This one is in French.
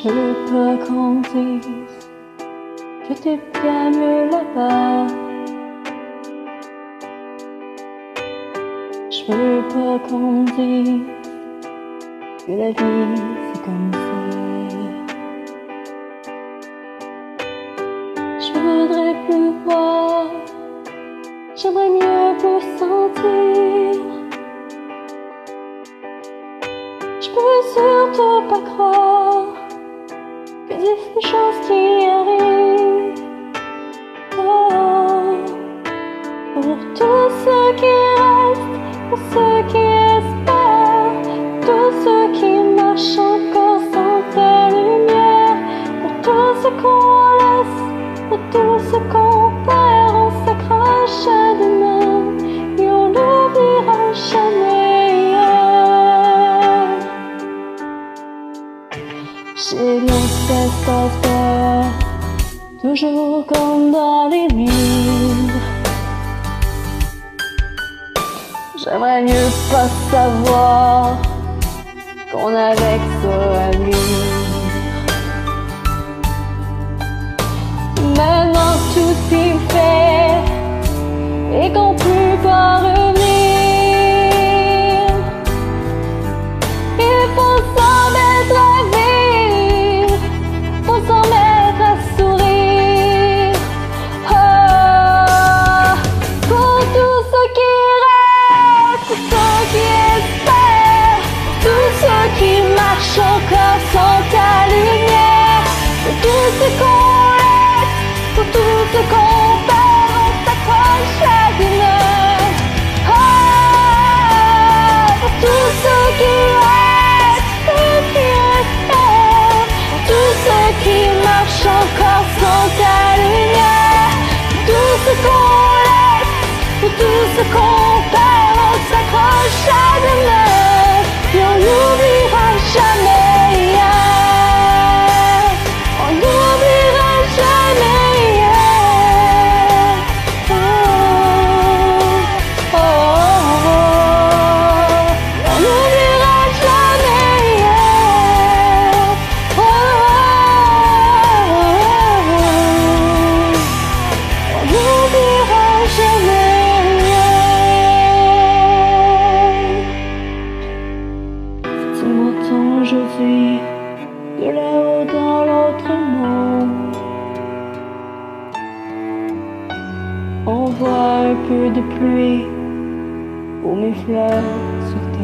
Je veux pas qu'on dise que t'es bien mieux là-bas. Je veux pas qu'on dise que la vie c'est comme ça. Je voudrais plus voir, j'aimerais mieux plus sentir. Je peux surtout pas croire que c'est des choses qui arrivent. Oh, pour tous ceux qui restent, pour ceux qui espèrent, tous ceux qui marchent encore sans ta lumière, pour tous ceux qu'on laisse, pour tous ceux qu'on perd, on s'accroche à demain et on n'oubliera jamais hier. J'ai bien que ça se passe pas toujours comme dans les livres. J'aimerais mieux pas savoir qu'on avait que ça à vivre. Maintenant tout est fait et qu'on peut pas revenir. Il faut s'en mettre à vivre, faut s'en mettre à sourire. Oh, pour tous ceux qui restent, pour ceux qui espèrent, tous ceux qui marchent encore sans ta lumière, pour tous ceux qu'on laisse, pour tous ceux qu'on perd, on s'accroche à demain. Oh, pour tous ceux qui restent, ceux qui espèrent, pour tous ceux qui marchent encore sans ta lumière, pour tous ceux qu'on laisse, pour tous ceux qu'on perd, on s'accroche à demain et on n'oubliera jamais hier. On n'oubliera jamais hier. Oh, oh, oh, oh. On n'oubliera jamais hier. Oh, oh, oh, oh. On n'oubliera jamais hier. Si tu m'entends aujourd'hui, de là-haut dans l'autre monde, on voit un peu de pluie pour mes fleurs sur